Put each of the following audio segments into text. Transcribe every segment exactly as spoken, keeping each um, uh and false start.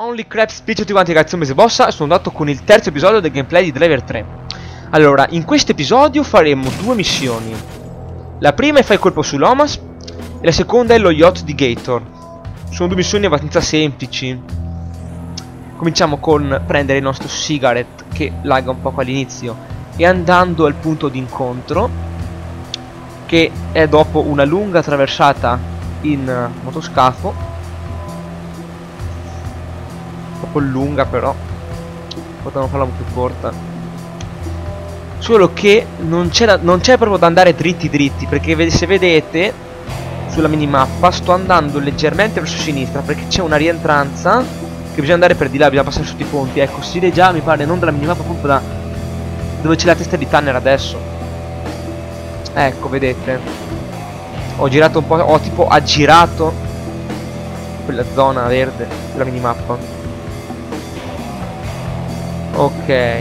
Only Crap Speech, tutti quanti ragazzi, sono Mese Bossa e sono andato con il terzo episodio del gameplay di Driver tre. Allora, in questo episodio faremo due missioni. La prima è fai colpo su Lomas e la seconda è lo yacht di Gator. Sono due missioni abbastanza semplici. Cominciamo con prendere il nostro Cigarette, che lagga un poco all'inizio, e andando al punto di incontro, che è dopo una lunga traversata in motoscafo. Un po' lunga, però potevano farla un po' più corta. Solo che non c'è proprio da andare dritti dritti, perché se vedete sulla minimappa sto andando leggermente verso sinistra, perché c'è una rientranza che bisogna andare per di là, bisogna passare sotto i ponti. Ecco, si vede già, mi pare, non dalla minimappa, proprio da dove c'è la testa di Tanner adesso. Ecco, vedete, ho girato un po', ho tipo aggirato quella zona verde sulla minimappa. Ok,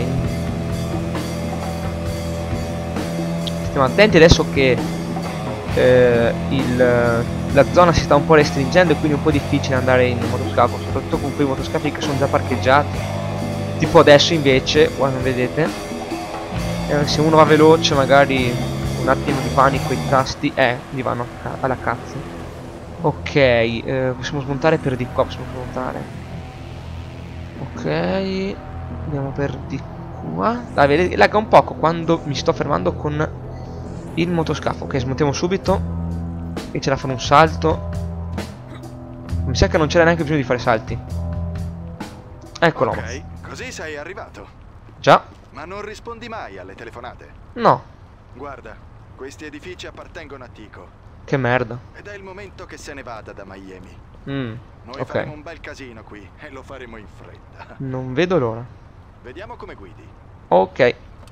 stiamo attenti adesso che eh, il, la zona si sta un po' restringendo e quindi è un po' difficile andare in motoscafo, soprattutto con quei motoscafi che sono già parcheggiati. Tipo adesso invece, guarda, vedete, eh, se uno va veloce magari un attimo di panico i tasti eh, gli vanno alla cazzo. Ok, eh, possiamo smontare per di qua, possiamo smontare. Ok, andiamo per di qua. Dai, vedete, lagga un poco quando mi sto fermando con il motoscafo. Ok, smontiamo subito. E ce la fanno un salto. Mi sa che non c'era neanche bisogno di fare salti. Eccolo. Ok, così sei arrivato. Già. Ma non rispondi mai alle telefonate? No. Guarda, questi edifici appartengono a Tico. Che merda. Ed è il momento che se ne vada da Miami. Mm, Noi ok. faremo un bel casino qui e lo faremo in fretta. Non vedo l'ora. Vediamo come guidi. Ok.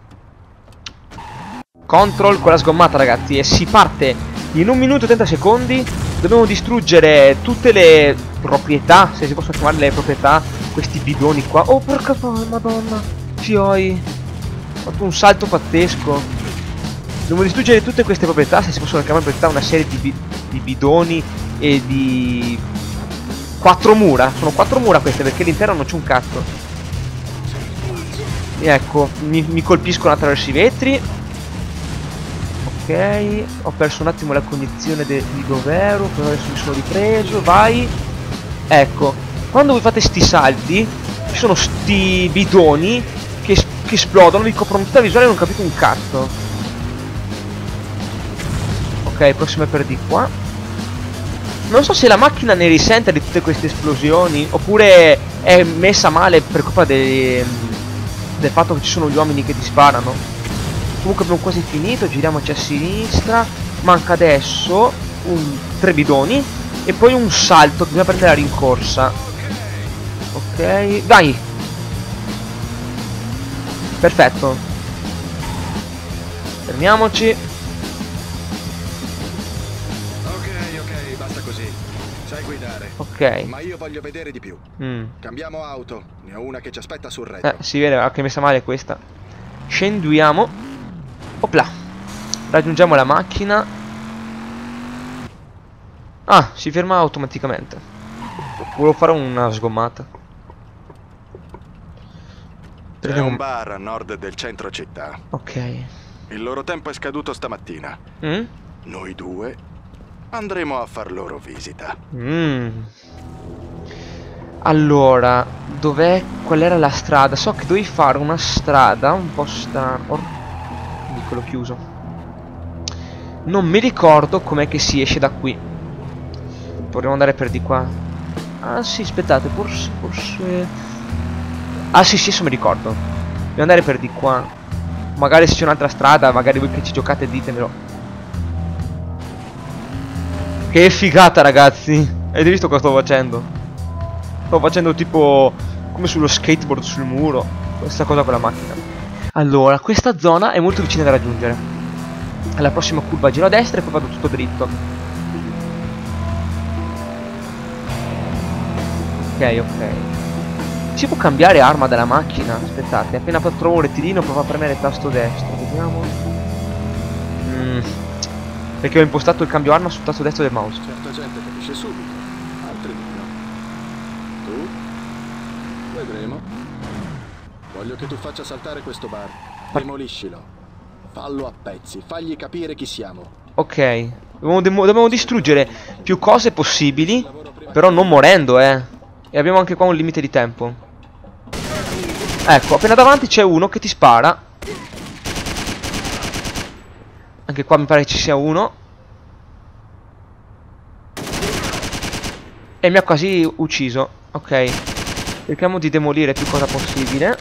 Control con la sgommata, ragazzi, e si parte in un minuto e trenta secondi. Dobbiamo distruggere tutte le proprietà, se si possono chiamare le proprietà, questi bidoni qua. Oh, porca madonna, fioi, ho fatto un salto pazzesco. Dobbiamo distruggere tutte queste proprietà, se si possono chiamare proprietà, una serie di, bi di bidoni e di quattro mura. Sono quattro mura queste, perché all'interno non c'è un cazzo. E ecco, mi, mi colpiscono attraverso i vetri. Ok, ho perso un attimo la cognizione di dov'ero, però adesso mi sono ripreso, vai. Ecco, quando voi fate sti salti, ci sono sti bidoni che, che esplodono, vi coprono tutta la visuale e non capite un cazzo. Ok, prossima è per di qua. Non so se la macchina ne risente di tutte queste esplosioni, oppure è messa male per colpa dei, del fatto che ci sono gli uomini che ti sparano. Comunque abbiamo quasi finito, giriamoci a sinistra. Manca adesso un tre bidoni e poi un salto che bisogna prendere la rincorsa. Ok, vai. Perfetto. Fermiamoci. Ok, ok, basta così. Sai guidare. Ok. Ma io voglio vedere di più. Mm. Cambiamo auto. Ne ho una che ci aspetta sul retro. Eh, si vede che è messa male questa. Scendiamo. Opla. Raggiungiamo la macchina. Ah, si ferma automaticamente. Volevo fare una sgommata. C'è un bar a nord del centro città. Ok. Il loro tempo è scaduto stamattina. Mm? Noi due andremo a far loro visita. Mm. Allora, dov'è? Qual era la strada? So che dovevi fare una strada un po' strana. Piccolo chiuso. Non mi ricordo com'è che si esce da qui. Potremmo andare per di qua. Ah sì, aspettate, forse, forse... Ah sì, sì, adesso mi ricordo. Dobbiamo andare per di qua. Magari se c'è un'altra strada, magari voi che ci giocate ditemelo. Che figata, ragazzi. Avete visto cosa sto facendo? Sto facendo tipo come sullo skateboard sul muro. Questa cosa con la macchina. Allora, questa zona è molto vicina da raggiungere. Alla prossima curva giro a destra e poi vado tutto dritto. Ok, ok. Si può cambiare arma della macchina? Aspettate, appena trovo un rettilino provo a premere il tasto destro. Vediamo. Mm. Perché ho impostato il cambio arma sul tasto destro del mouse. Certa gente capisce subito, altri no. Tu? vedremo. Voglio che tu faccia saltare questo bar. Demoliscilo. Fallo a pezzi. Fagli capire chi siamo. Ok. Dobbiamo, dobbiamo distruggere più cose possibili, però non morendo, eh. E abbiamo anche qua un limite di tempo. Ecco, appena davanti c'è uno che ti spara. Anche qua mi pare che ci sia uno. E mi ha quasi ucciso. Ok. Cerchiamo di demolire più cosa possibile.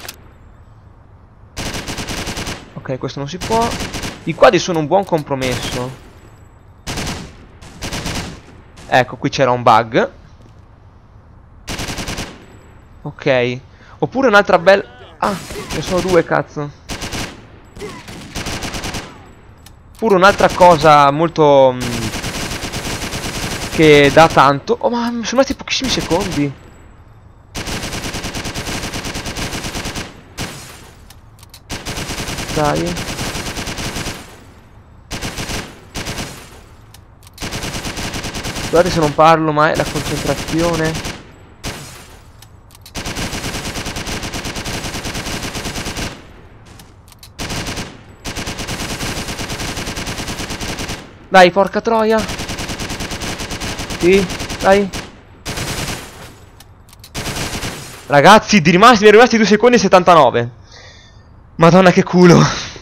Ok, questo non si può. I quadri sono un buon compromesso. Ecco, qui c'era un bug. Ok. Oppure un'altra bella... Ah, ne sono due, cazzo. Oppure un'altra cosa molto... Mh, che dà tanto. Oh, ma mi sono rimasti pochissimi secondi. Dai. Guardate se non parlo mai, la concentrazione. Dai, porca troia. Sì, dai. Ragazzi, di rimasti, mi è rimasti due secondi e settantanove. Madonna che culo.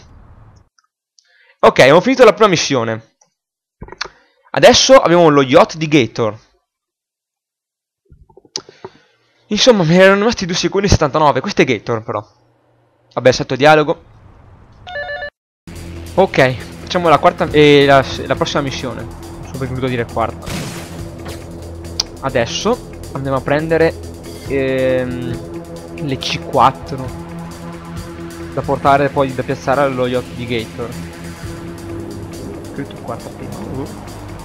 Ok, abbiamo finito la prima missione. Adesso abbiamo lo yacht di Gator. Insomma, mi erano rimasti due secondi e settantanove. Questo è Gator, però. Vabbè, salto dialogo. Ok, facciamo la quarta e la, la prossima missione. Non so perché dovuto dire quarta. Adesso andiamo a prendere ehm, le C quattro da portare poi da piazzare allo yacht di Gator. Scritto quarta prima. Uh.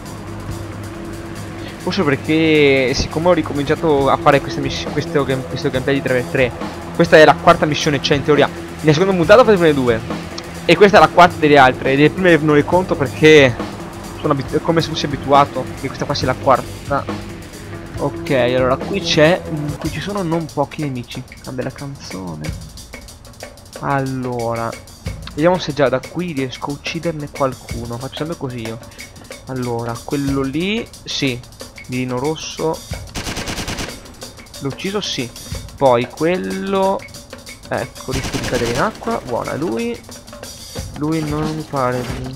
Forse perché siccome ho ricominciato a fare questa missione, questo, game, questo gameplay di tre per tre, questa è la quarta missione, cioè in teoria nella seconda puntata fate le due e questa è la quarta delle altre, e le prime non le conto perché sono è come se fossi abituato che questa qua sia la quarta. Ok, allora qui c'è, qui ci sono non pochi nemici. Cambia la canzone. Allora, vediamo se già da qui riesco a ucciderne qualcuno. Faccio sempre così io. Allora, quello lì, sì. Mirino rosso. L'ho ucciso? Sì. Poi quello... Ecco, rischio di cadere in acqua. Buona, lui... Lui non mi pare di...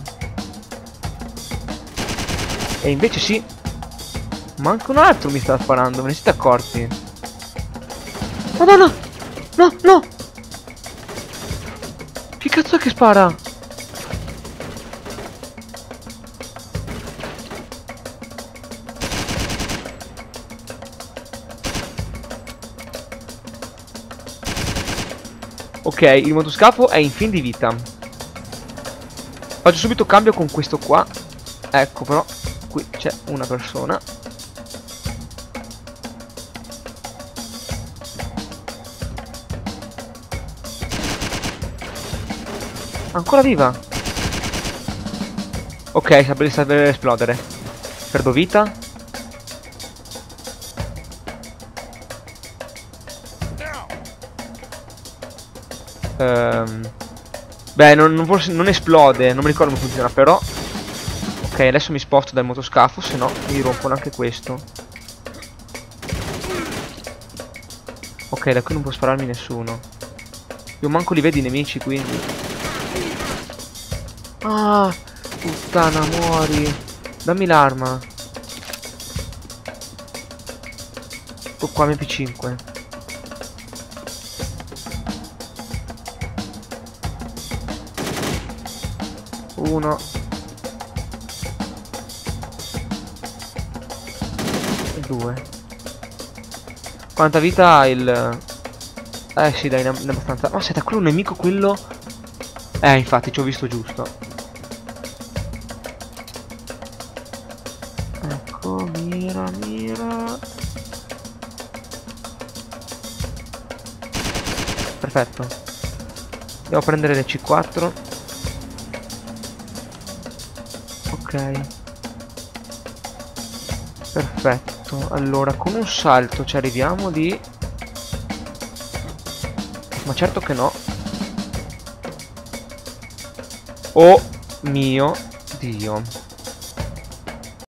E invece sì. Ma anche un altro mi sta sparando, ve ne siete accorti? Madonna! No, no! Che cazzo è che spara? Ok, il motoscafo è in fin di vita. Faccio subito cambio con questo qua. Ecco però, qui c'è una persona. Ancora viva. Ok, sta per, sta per esplodere. Perdo vita. Ehm, Beh, non, non, forse non esplode. Non mi ricordo come funziona, però. Ok, adesso mi sposto dal motoscafo, se no mi rompono anche questo. Ok, da qui non può spararmi nessuno. Io manco li vedo i nemici, quindi. Ah, puttana, muori. Dammi l'arma. Oh, qua M P cinque. Uno. E due. Quanta vita ha il... Eh sì, dai, ne ha abbastanza. Ma aspetta, quello è un nemico, quello... Eh, infatti, ci ho visto giusto. Ecco, mira, mira. Perfetto. Devo prendere le C quattro. Ok. Perfetto. Allora, con un salto ci arriviamo di... Ma certo che no. Oh mio Dio.